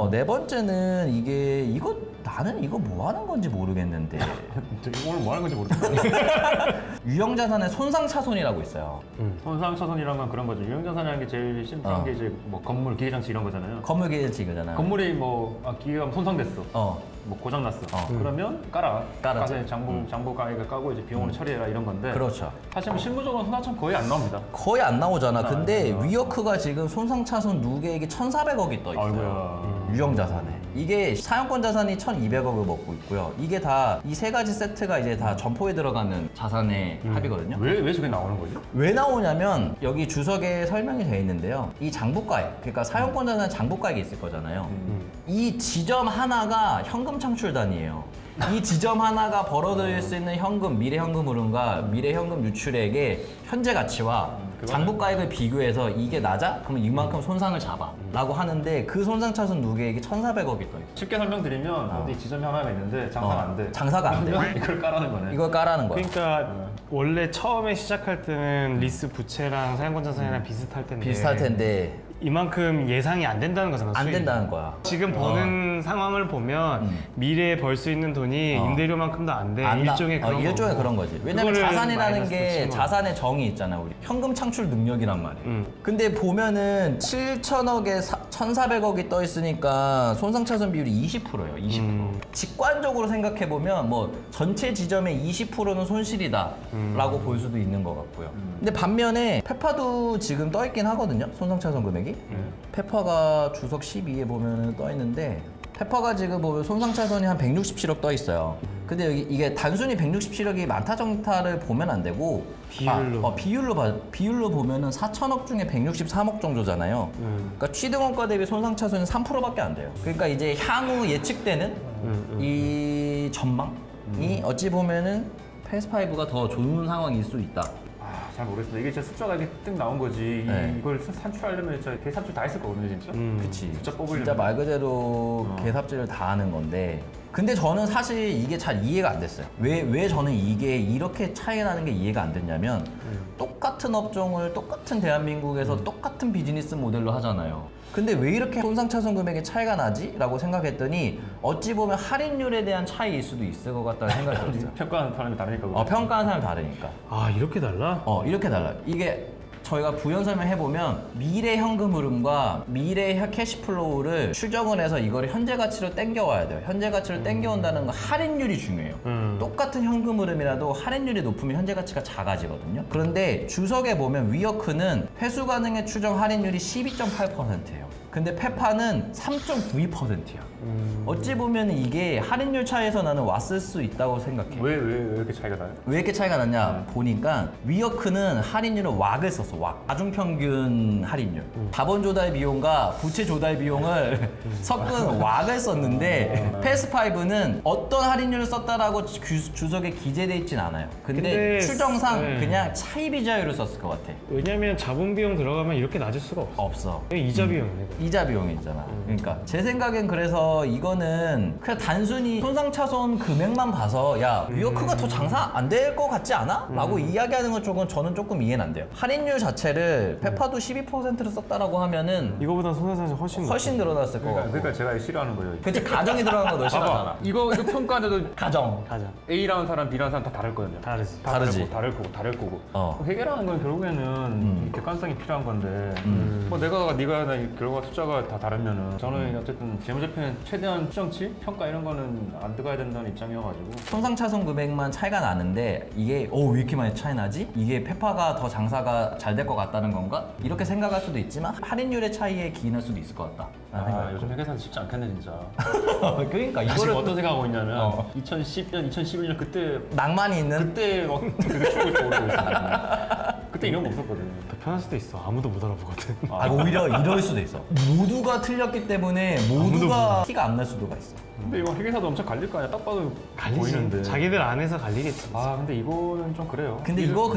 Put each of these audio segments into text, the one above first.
네 번째는 이거 나는 이거 뭐 하는 건지 모르겠는데 오늘 뭐 하는 건지 모르겠어요. 유형자산의 손상차손이라고 있어요. 손상차손이란 건 그런 거죠. 유형자산이라는 게 제일 심플한 게 이제 뭐 건물, 기계장치 이런 거잖아요. 건물 기계장치 이거잖아. 건물이 뭐 기계가 손상됐어. 뭐 고장났어. 그러면 까서 장부 가액을 까고 이제 비용을 처리해라 이런 건데. 그렇죠. 사실 실무적으로 손상차손 거의 안 나옵니다. 거의 안 나오잖아. 근데 위어크가 지금 손상차손 누계액이 1,400억이 떠 있어요. 유형자산에. 이게 사용권 자산이 1,200억을 먹고 있고요. 이게 다 이 세 가지 세트가 이제 다 점포에 들어가는 자산의 합이거든요. 왜 저게 나오는 거죠? 왜 나오냐면 여기 주석에 설명이 되어 있는데요. 이 장부가액, 그러니까 사용권 자산 장부가액이 있을 거잖아요. 이 지점 하나가 현금 창출단이에요. 이 지점 하나가 벌어들일 수 있는 현금, 미래 현금 흐름과 미래 현금 유출액의 현재 가치와 장부가액을 비교해서 이게 낮아? 그러면 이만큼 손상을 잡아 라고 하는데 그 손상차손 누계액이 1,400억이 떠있어. 쉽게 설명드리면 어디 지점이 하나가 있는데 장사가 안 돼. 장사가 안 돼. 이걸 까라는 거네. 이걸 까라는 거야. 그러니까 원래 처음에 시작할 때는 리스 부채랑 사용권 자산이랑 비슷할 텐데 이만큼 예상이 안 된다는 거잖아. 안 된다는 거야. 지금 버는 상황을 보면 미래에 벌 수 있는 돈이 임대료만큼도 안 돼. 일종의 그런 거지. 왜냐면 자산이라는 게 자산의 정의 있잖아. 우리 현금 창출 능력이란 말이에요. 근데 보면은 7천억에 1,400억이 떠 있으니까 손상차손 비율이 20%예요. 20%. 직관적으로 생각해 보면 뭐 전체 지점의 20%는 손실이다 라고 볼 수도 있는 것 같고요. 근데 반면에 페파도 지금 떠 있긴 하거든요. 손상차손 금액이. 페파가 주석 12에 보면은 떠 있는데 페파가 지금 보면 손상차손이 한 167억 떠 있어요. 근데 여기 이게 단순히 167억이 많다 적다를 보면 안 되고 비율로 보면은 4천억 중에 163억 정도잖아요. 그러니까 취득원가 대비 손상차손이 3%밖에 안 돼요. 그러니까 이제 향후 예측되는 이 전망이 어찌 보면은 패스5가 더 좋은 상황일 수 있다. 잘 모르겠습니다. 이게 진짜 숫자가 이렇게 뜩 나온 거지. 이걸 산출하려면 진짜 계산줄 다 했을 거거든요, 진짜. 그치. 숫자 뽑으려면. 진짜 말 그대로 계산줄을 다 하는 건데. 근데 저는 사실 이게 잘 이해가 안 됐어요. 왜 저는 이게 이렇게 차이가 나는 게 이해가 안 됐냐면 똑같은 업종을 똑같은 대한민국에서 똑같은 비즈니스 모델로 하잖아요. 근데 왜 이렇게 손상차손 금액의 차이가 나지? 라고 생각했더니 어찌 보면 할인율에 대한 차이일 수도 있을 것 같다는 생각이 들었어요. 평가하는 사람이 다르니까. 평가하는 사람이 다르니까. 아, 이렇게 달라? 이렇게 달라. 이게 저희가 부연 설명해보면 미래 현금 흐름과 미래 캐시플로우를 추정을 해서 이거를 현재 가치로 땡겨와야 돼요. 현재 가치로 땡겨온다는 건 할인율이 중요해요. 똑같은 현금 흐름이라도 할인율이 높으면 현재 가치가 작아지거든요. 그런데 주석에 보면 위어크는 회수 가능의 추정 할인율이 12.8%예요. 근데 페파는 3.92%야. 어찌 보면 이게 할인율 차이에서 나는 왔을 수 있다고 생각해. 왜 이렇게 차이가 나요? 왜 이렇게 차이가 났냐 보니까 위어크는 할인율을 왁을 썼어. 왁. 가중평균 할인율. 자본 조달 비용과 부채 조달 비용을 섞은 왁을 썼는데 패스5는 어떤 할인율을 썼다라고 주석에 기재돼 있진 않아요. 근데 추정상 그냥 차입 이자율을 썼을 것 같아. 왜냐면 자본 비용 들어가면 이렇게 낮을 수가 없어. 이자 비용이네. 이자 비용이잖아. 그러니까 제 생각엔 그래서 이거는 그냥 단순히 손상차손 금액만 봐서 야 위어크가 더 장사 안 될 것 같지 않아? 라고 이야기하는 것 쪽은 저는 조금 이해는 안 돼요. 할인율 자체를 페파도 12%를 썼다라고 하면은 이거보다 손해산이 훨씬 늘어났을 것 같고. 그러니까 제가 싫어하는 거예요. 그치, 가정이 들어간 거 너 싫어하잖아. 이거 평가하는데도 가정. A라는 사람, B라는 사람 다 다를 거거든요. 다르지. 다를 거고. 해결하는 건 결국에는 객관성이 필요한 건데 뭐 네가 결과 숫자가 다 다르면은 저는 어쨌든 재무제표는 최대한 추정치, 평가 이런 거는 안 들어가야 된다는 입장이어가지고. 손상차손 금액만 차이가 나는데 이게 왜 이렇게 많이 차이 나지? 이게 페파가 더 장사가 잘 될 것 같다는 건가? 이렇게 생각할 수도 있지만 할인율의 차이에 기인할 수도 있을 것 같다. 요즘 회계사는 쉽지 않겠네 진짜. 그러니까 이거를 어떤 생각하고 있냐면 2010년, 2011년 그때 낭만이 있는? 그때 막 되게 추억이 떠오르고 있어요. 그때 이런 거 없었거든요. 더 편할 수도 있어. 아무도 못 알아보거든. 오히려 이럴 수도 있어. 모두가 틀렸기 때문에 모두가 티가 안 날 수도가 있어. 근데 이거 회계사도 엄청 갈릴 거 아니야? 딱 봐도 보이는데. 자기들 안에서 갈리겠지. 근데 이거는 좀 그래요. 근데 이거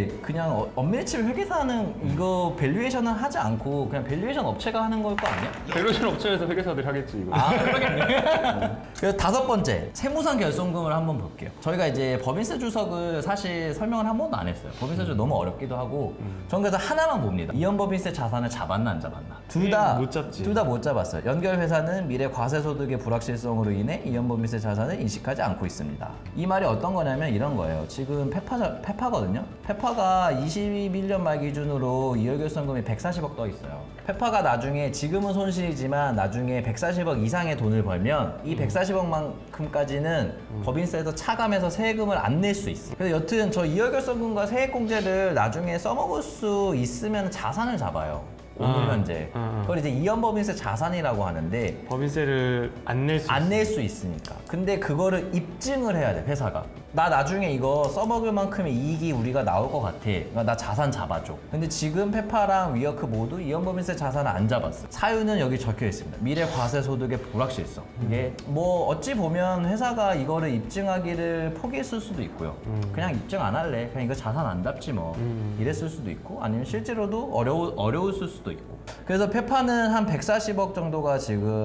그냥 엄밀히 치면 회계사는 이거 밸류에이션을 하지 않고 그냥 밸류에이션 업체가 하는 걸 거 아니야? 밸류에이션 업체에서 회계사들이 하겠지 이거. 그러겠네. 그래서 다섯 번째, 세무상 결손금을 한번 볼게요. 저희가 이제 법인세 주석을 사실 설명을 한 번도 안 했어요. 법인세 주석 너무 어렵기도 하고 전 그래서 하나만 봅니다. 이연법인세 자산을 잡았나 안 잡았나. 둘 다 못 잡지. 둘 다 못 잡았어요. 연결 회사는 미래 과세소득의 불확실성으로 인해 이연법인세 자산을 인식하지 않고 있습니다. 이 말이 어떤 거냐면 이런 거예요. 지금 페파거든요. 페파가 21년 말 기준으로 이월결손금이 140억 떠 있어요. 페파가 나중에 지금은 손실이지만 나중에 140억 이상의 돈을 벌면 이 140억만큼까지는 법인세에서 차감해서 세금을 안 낼 수 있어. 그래서 여튼 저 이월결손금과 세액공제를 나중에 써먹을 수 있으면 자산을 잡아요. 오늘 현재. 그걸 이제 이연법인세 자산이라고 하는데 법인세를 안 낼 수 있으니까. 근데 그거를 입증을 해야 돼, 회사가. 나 나중에 이거 써먹을 만큼의 이익이 우리가 나올 것 같아. 그러니까 나 자산 잡아줘. 근데 지금 페파랑 위어크 모두 이연법인세 자산을 안 잡았어. 사유는 여기 적혀 있습니다. 미래 과세소득의 불확실성. 이게 뭐 어찌 보면 회사가 이거를 입증하기를 포기했을 수도 있고요. 그냥 입증 안 할래. 그냥 이거 자산 안 잡지 뭐. 이랬을 수도 있고 아니면 실제로도 어려웠을 수도 있고. 그래서 페파는 한 140억 정도가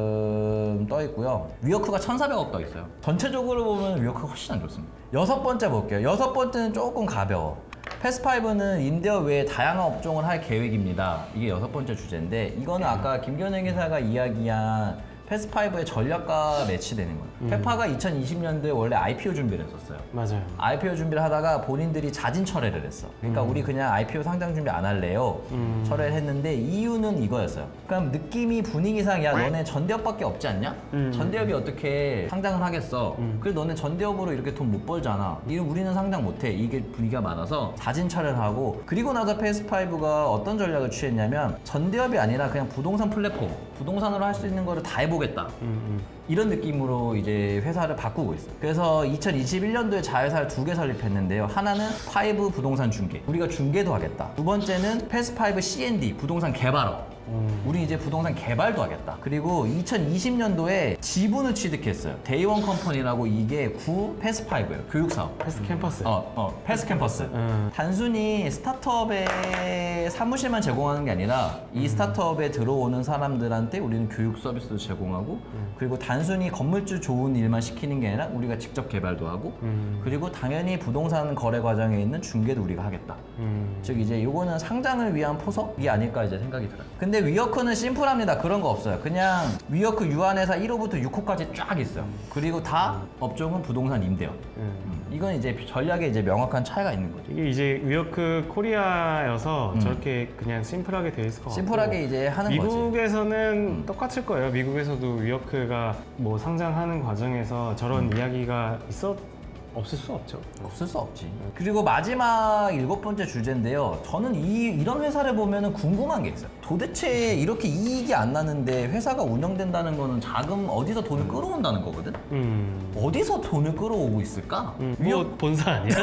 지금 떠 있고요. 위어크가 1,400억 떠 있어요. 전체적으로 보면 위어크가 훨씬 안 좋습니다. 여섯 번째 볼게요. 여섯 번째는 조금 가벼워. 패스5는 인대업 외에 다양한 업종을 할 계획입니다. 이게 여섯 번째 주제인데 이거는 아까 김경영 기사가 이야기한 패스5의 전략과 매치되는 거예요. 페파가 2020년도에 원래 IPO 준비를 했었어요. 맞아요. IPO 준비를 하다가 본인들이 자진 철회를 했어. 그러니까 우리 그냥 IPO 상장 준비 안 할래요. 철회를 했는데 이유는 이거였어요. 그럼 느낌이 분위기상 야 너네 전대업밖에 없지 않냐? 전대업이 어떻게 상장을 하겠어? 그래 너네 전대업으로 이렇게 돈 못 벌잖아. 우리는 상장 못해. 이게 분위기가 많아서 자진 철회를 하고 그리고 나서 패스5가 어떤 전략을 취했냐면 전대업이 아니라 그냥 부동산 플랫폼 부동산으로 할 수 있는 거를 다 해보겠다. 이런 느낌으로 이제 회사를 바꾸고 있어요. 그래서 2021년도에 자회사를 2개 설립했는데요. 하나는 5 부동산 중개. 우리가 중개도 하겠다. 두 번째는 패스5 C&D 부동산 개발업. 우리 이제 부동산 개발도 하겠다. 그리고 2020년도에 지분을 취득했어요. 데이원 컴퍼니라고 이게 구 패스5예요. 교육사업. 패스 캠퍼스. 패스 캠퍼스. 단순히 스타트업에 사무실만 제공하는 게 아니라 이 스타트업에 들어오는 사람들한테 우리는 교육 서비스도 제공하고 그리고 단순히 건물주 좋은 일만 시키는 게 아니라 우리가 직접 개발도 하고 그리고 당연히 부동산 거래 과정에 있는 중개도 우리가 하겠다. 즉 이제 이거는 상장을 위한 포석이 아닐까 이제 생각이 들어요. 근데 위어크는 심플합니다. 그런 거 없어요. 그냥 위어크 유한회사 1호부터 6호까지 쫙 있어요. 그리고 다 업종은 부동산 임대업. 이건 이제 전략에 이제 명확한 차이가 있는 거죠. 이게 이제 위어크 코리아여서 저렇게 그냥 심플하게 돼 있을 것 같고 심플하게 이제 하는 거지. 미국에서는 똑같을 거예요. 미국에서도 위어크가 뭐 상장하는 과정에서 저런 이야기가 없을 수 없죠. 없을 수 없지. 그리고 마지막 7번째 주제인데요. 저는 이런 회사를 보면 궁금한 게 있어요. 도대체 이렇게 이익이 안 나는데 회사가 운영된다는 거는 자금 어디서 돈을 끌어온다는 거거든? 어디서 돈을 끌어오고 있을까? 뭐 본사 아니야?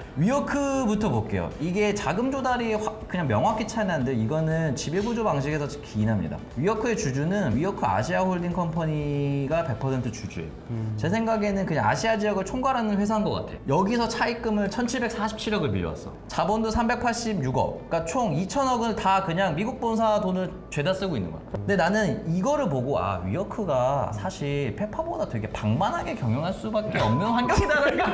위어크부터 볼게요. 이게 자금 조달이 그냥 명확히 차이나는데 이거는 지배구조 방식에서 기인합니다. 위어크의 주주는 위어크 아시아 홀딩 컴퍼니가 100% 주주예요. 제 생각에는 그냥 아시아 지역을 총괄하는 회사인 것 같아요. 여기서 차입금을 1,747억을 빌려왔어. 자본도 386억. 그러니까 총 2,000억을 다 그냥 미국 본사 돈을 죄다 쓰고 있는 거야. 근데 나는 이거를 보고 위어크가 사실 페파보다 되게 방만하게 경영할 수밖에 없는 환경이다라는 게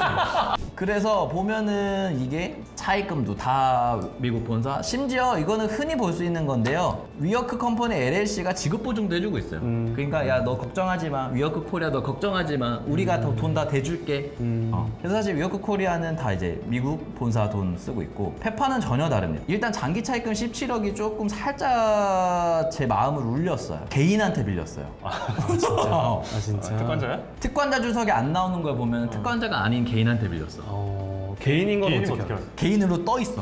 그래서 보면은 이게 차입금도 다 미국 본사. 심지어 이거는 흔히 볼 수 있는 건데요. 위어크 컴퍼니 LLC가 지급 보증도 해주고 있어요. 그러니까 야 너 걱정하지 마. 위어크 코리아 너 걱정하지 마. 우리가 돈 다 대줄게. 그래서 사실 위어크 코리아는 다 이제 미국 본사 돈 쓰고 있고 페파는 전혀 다릅니다. 일단 장기 차입금 17억이 조금 살짝 제 마음을 울렸어요. 개인한테 빌렸어요. 진짜? 진짜? 특권자야? 특권자 주석에 안 나오는 걸 보면 특권자가 아닌 개인한테 빌렸어. 개인인 건 어떻게 알아? 개인으로 떠 있어.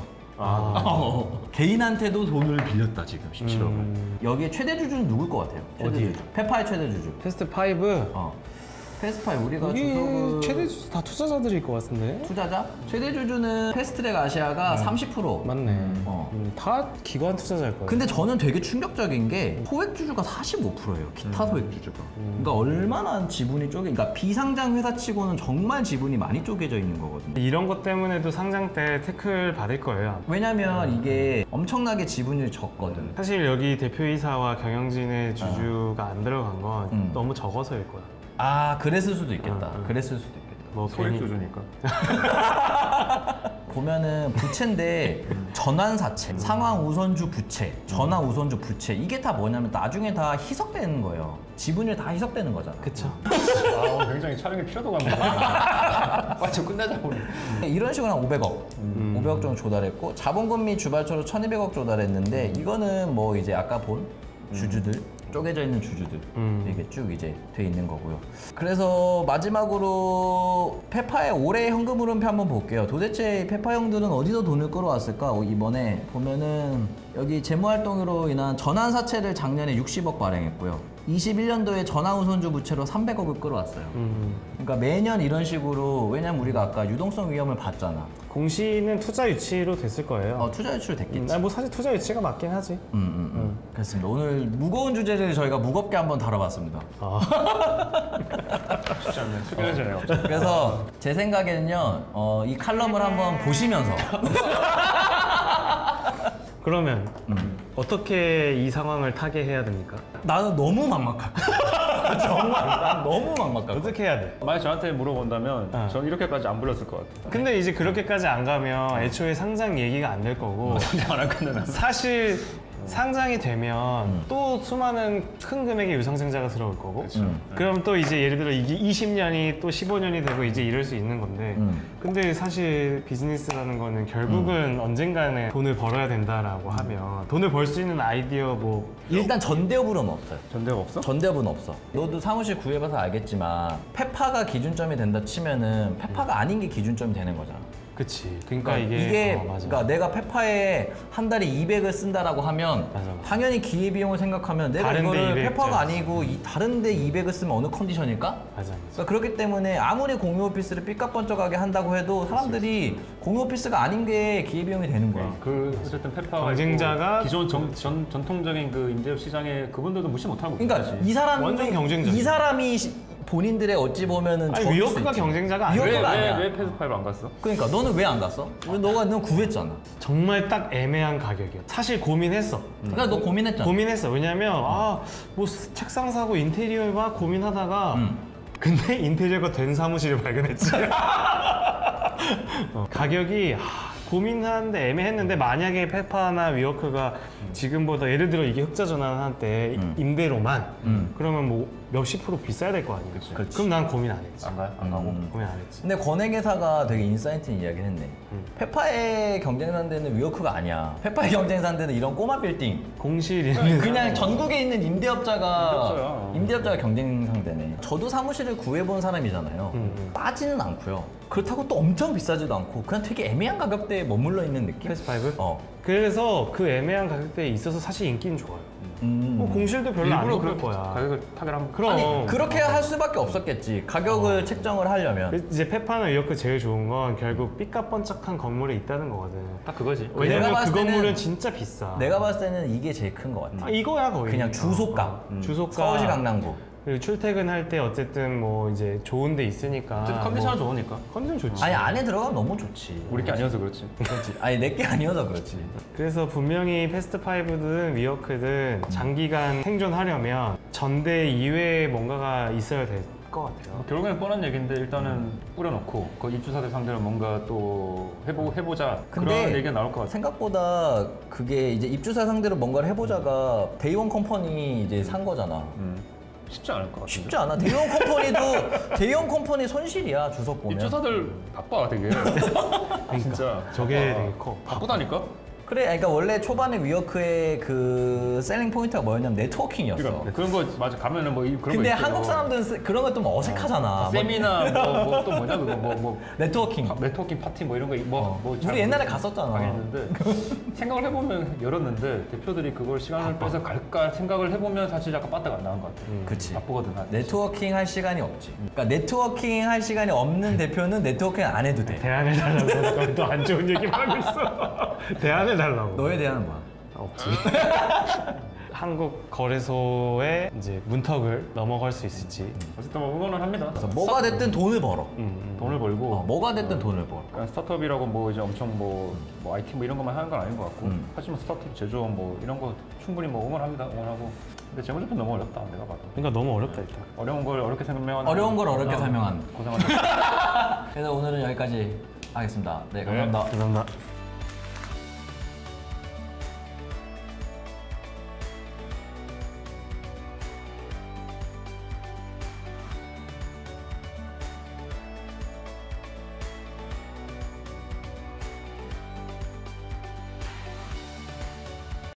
개인한테도 돈을 빌렸다 지금 17억을. 여기에 최대 주주는 누굴 것 같아요? 어디? 페파의 최대 주주. 패스트5? 패스트5 우리가 여기 주석을 최대 주주 다 투자자들일 것 같은데? 투자자? 최대 주주는 패스트트랙 아시아가 30%. 맞네. 다 기관 투자자일 거예요. 근데 저는 되게 충격적인 게 소액 주주가 45%예요. 기타 소액 주주가. 그러니까 얼마나 지분이 그러니까 비상장 회사치고는 정말 지분이 많이 쪼개져 있는 거거든요. 이런 것 때문에도 상장 때 태클 받을 거예요. 왜냐면 이게 엄청나게 지분율이 적거든. 사실 여기 대표이사와 경영진의 주주가 안 들어간 건 너무 적어서일 거야. 그랬을 수도 있겠다. 그랬을 수도 있겠다. 뭐 소액 괜히 주주니까. 보면은 부채인데 전환사채, 상환 우선주 부채, 전환 우선주 부채 이게 다 뭐냐면 나중에 다 희석되는 거예요. 지분율 다 희석되는 거잖아. 그쵸. 아, 굉장히 촬영의 피로도가 많네. 빨리 좀 끝내자고. 이런 식으로 한 500억, 500억 정도 조달했고 자본금 및 주발처로 1,200억 조달했는데 이거는 뭐 이제 아까 본 주주들 쪼개져 있는 주주들 이게 쭉 이제 돼 있는 거고요. 그래서 마지막으로 페파의 올해 현금 흐름표 한번 볼게요. 도대체 페파 형들은 어디서 돈을 끌어왔을까? 이번에 보면은 여기 재무활동으로 인한 전환사채를 작년에 60억 발행했고요. 21년도에 전환우선주 부채로 300억을 끌어왔어요. 그러니까 매년 이런 식으로, 왜냐면 우리가 아까 유동성 위험을 봤잖아. 공시는 투자 유치로 됐을 거예요. 투자 유치로 됐겠지. 뭐 사실 투자 유치가 맞긴 하지. 그렇습니다. 오늘 무거운 주제를 저희가 무겁게 한번 다뤄봤습니다. 쉽지 않네. 숙연해지네요. 그래서 제 생각에는요, 이 칼럼을 한번 보시면서 그러면 어떻게 이 상황을 타개해야 됩니까? 나는 너무 막막하고 정말 난 너무 막막하고 어떻게 해야 돼? 만약 저한테 물어본다면 전 이렇게까지 안 불렀을 것 같아요. 근데 이제 그렇게까지 안 가면 애초에 상장 얘기가 안 될 거고 안할 건데 사실 상장이 되면 또 수많은 큰 금액의 유상증자가 들어올 거고 그럼 또 이제 예를 들어 이게 20년이 또 15년이 되고 이제 이럴 수 있는 건데 근데 사실 비즈니스라는 거는 결국은 언젠가는 돈을 벌어야 된다라고 하면 돈을 벌 수 있는 아이디어 뭐 일단 전대협은 없어요. 전대가 없어? 전대협은 없어. 너도 사무실 구해봐서 알겠지만 페파가 기준점이 된다 치면은 페파가 아닌 게 기준점이 되는 거잖아. 그치. 그러니까 맞아. 그러니까 내가 페파에 한 달에 200을 쓴다라고 하면 맞아. 당연히 기회비용을 생각하면 내가 다른데 이거를 200 페파가 짜리. 아니고 다른데 200을 쓰면 어느 컨디션일까? 맞아. 그러니까 그렇기 때문에 아무리 공유 오피스를 삐까뻔쩍하게 한다고 해도 사람들이 공유 오피스가 아닌 게 기회비용이 되는 거야. 그 어쨌든 페파가 경쟁자가 기존 전통적인 그 임대업 시장에 그분들도 무시 못하고 그러니까 있지. 이 사람 완전 경쟁자지. 이 사람이 본인들의 어찌 보면은 아니, 적일 수 위워크가 있지. 경쟁자가 아니야. 위워크가 아니야. 왜 패스파이브 안 갔어? 그러니까 너는 왜 안 갔어? 넌 구했잖아. 정말 딱 애매한 가격이야. 사실 고민했어. 그러니까 너 고민했잖아. 고민했어. 왜냐면 뭐 책상 사고 인테리어 막 고민하다가 근데 인테리어가 된 사무실을 발견했지. 가격이 고민하는데 애매했는데 만약에 페파나 위워크가 지금보다 예를 들어 이게 흑자 전환할 때 임대로만 그러면 뭐 몇십 프로 비싸야 될 거 아니야. 그렇지. 그럼 난 고민 안 했지. 안 가요? 안 가고? 고민 안 했지. 근데 권액회사가 되게 인사이트 이야기를 했네. 페파의 경쟁상대는 위워크가 아니야. 페파의 경쟁상대는 이런 꼬마 빌딩. 공실 있는 그냥 전국에 있는 임대업자야. 임대업자가 경쟁 상대네. 저도 사무실을 구해본 사람이잖아요. 싸지는 않고요. 그렇다고 또 엄청 비싸지도 않고 그냥 되게 애매한 가격대에 머물러 있는 느낌? 패스파이브? 그래서 그 애매한 가격대에 있어서 사실 인기는 좋아요. 뭐 공실도 별로 안 일부러 높을 그렇게 거야. 가격을 타결한 그럼 아니 그렇게 할 수밖에 없었겠지. 가격을 책정을 하려면. 이제 페파나 위워크 제일 좋은 건 결국 삐까뻔쩍한 건물에 있다는 거거든. 딱 그거지. 내가 왜냐면 봤을 그 때는 건물은 진짜 비싸. 내가 봤을 때는 이게 제일 큰 것 같아. 이거야 거의. 그냥 주소값. 주소값. 서울시 강남구. 그리고 출퇴근할 때 어쨌든 뭐 이제 좋은 데 있으니까. 어쨌든 컨디션은 좋으니까. 컨디션 좋지. 아니 안에 들어가면 너무 좋지. 우리 게 아니어서 그렇지. 그렇지. 아니 내게 아니어서 그렇지. 그래서 분명히 패스트5든 위워크든 장기간 생존하려면 전대 이외에 뭔가가 있어야 될 것 같아요. 결국에는 뻔한 얘기인데 일단은 뿌려놓고 그 입주사들 상대로 뭔가 또 해보자 그런 얘기가 나올 것 같아. 생각보다 그게 이제 입주사 상대로 뭔가를 해보자가 데이원 컴퍼니 이제 산 거잖아. 쉽지 않을 것 같아. 쉽지 않아. 대형 컴퍼니도 대형 컴퍼니 손실이야 주석 보면. 입주사들 바빠 되게. 진짜 저게 되게 커. 바쁘다니까? 그래, 그러니까 원래 초반에 위워크의 그 셀링 포인트가 뭐였냐면 네트워킹이었어. 그러니까 그런 거 맞아 가면은 뭐 그런 거 근데 있어요. 한국 사람들은 그런 거 좀 어색하잖아. 세미나 뭐 또 뭐냐 그거 뭐 네트워킹. 네트워킹 파티 뭐 이런 거 우리 옛날에 갔었잖아. 했는데 생각을 해보면 열었는데 대표들이 그걸 시간을 빼서 갈까 생각을 해보면 사실 약간 빠따가 안 나온 것 같아. 그치. 바쁘거든. 네트워킹 할 시간이 없지. 그러니까 네트워킹 할 시간이 없는 대표는 네트워킹 안 해도 돼. 대안해달라고 또 안 좋은 얘기만 하고 있어. 대안해달라고. 너에 대한 뭐야? 없지. 한국 거래소의 이제 문턱을 넘어갈 수 있을지. 어쨌든 뭐 응원을 합니다. 그래서 뭐가 됐든 돈을 벌어. 돈을 벌고 뭐가 됐든 돈을 벌어. 그러니까 스타트업이라고 뭐 이제 엄청 뭐 IT 뭐 이런 것만 하는 건 아닌 것 같고 하지만 스타트업 제조업 뭐 이런 거 충분히 뭐 응원합니다. 응원하고. 근데 재무제표 너무 어렵다 내가 봐도. 그러니까 너무 어렵다 일단. 어려운 걸 어렵게 설명하는. 어려운 걸 어렵게 설명한. 고생하셨습니다. 그래서 오늘은 여기까지 알겠습니다. 네, 감사합니다. 감사합니다.